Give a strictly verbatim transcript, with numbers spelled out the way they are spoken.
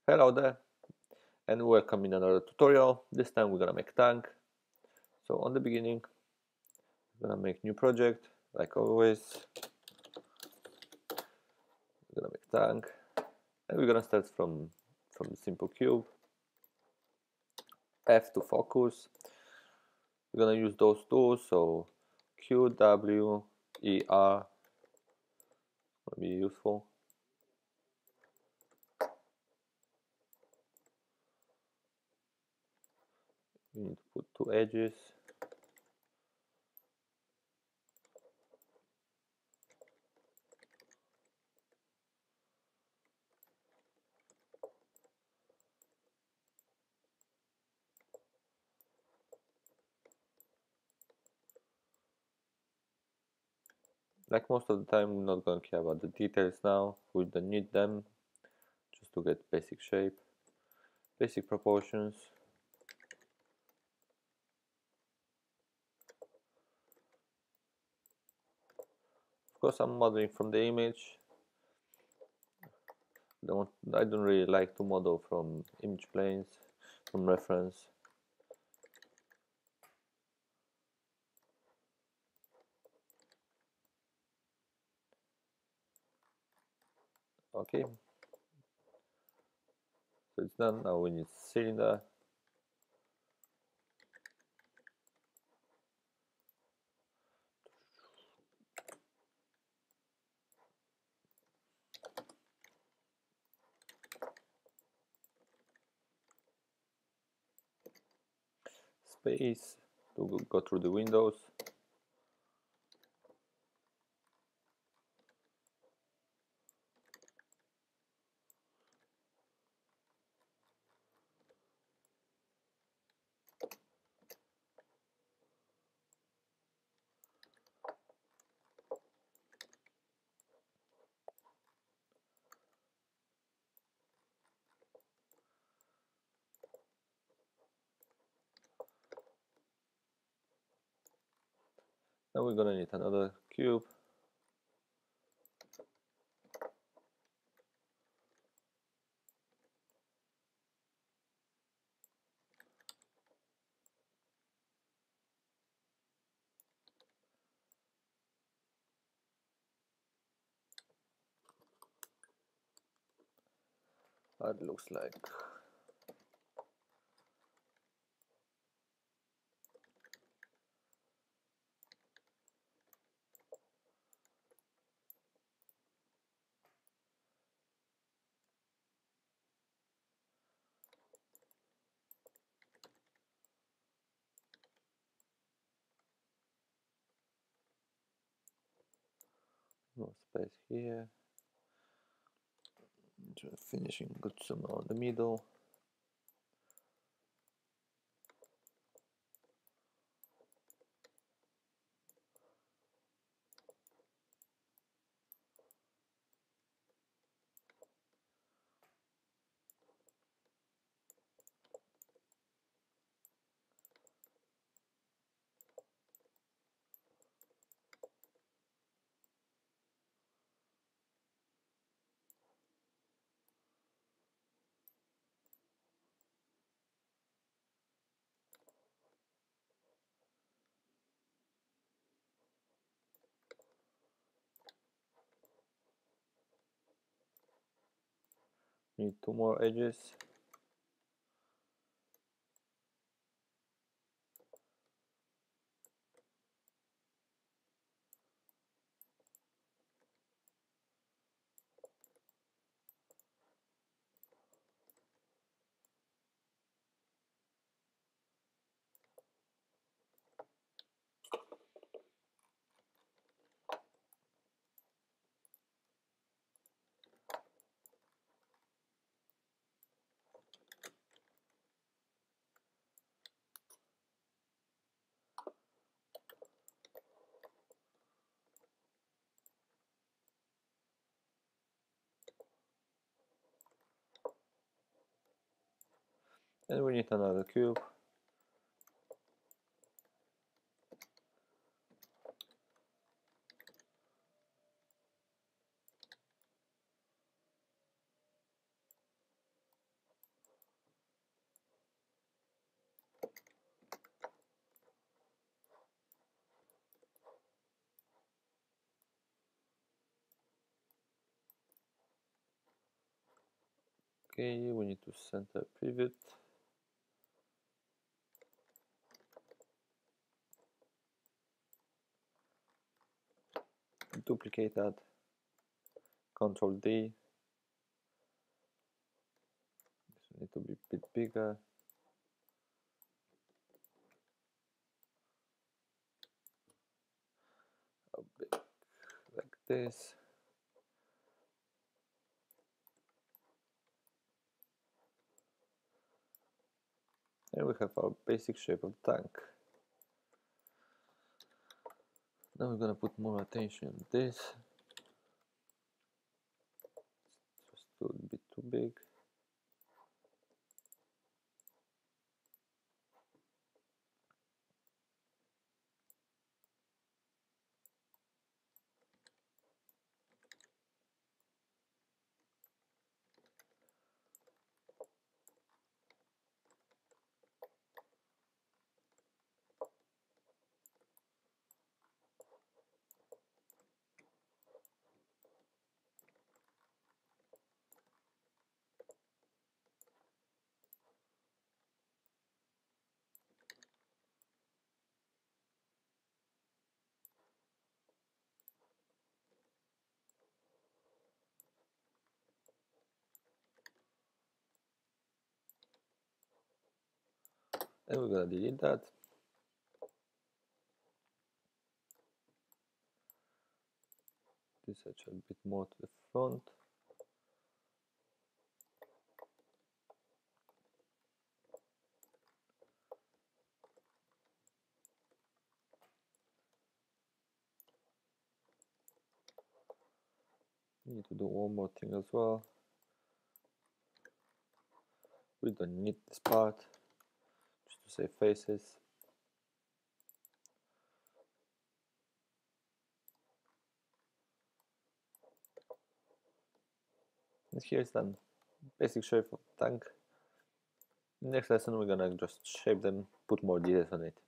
Hello there, and welcome in another tutorial. This time we're gonna make tank. So on the beginning, we're gonna make new project, like always. We're gonna make tank, and we're gonna start from from the simple cube. F to focus. We're gonna use those tools. So Q, W, E, R. Gonna be useful. We need to put two edges. Like most of the time, we're not going to care about the details now. We don't need them, just to get basic shape, basic proportions. Of course, I'm modeling from the image. Don't I don't really like to model from image planes, from reference. Okay, so it's done. Now we need cylinder. Space to go through the windows. Now we're gonna need another cube. That looks like. No space here. Just finishing good somewhere on the middle. Need two more edges. And we need another cube. Okay, we need to center pivot. Duplicate that. Control D. This need to be a bit bigger. A bit like this. And we have our basic shape of the tank. Now we're gonna put more attention on this. Just a bit too big. And we're gonna delete that. This edge a bit more to the front. Need to do one more thing as well. We don't need this part, just to save faces. And here's the basic shape of the tank. Next lesson we're gonna just shape them, put more details on it.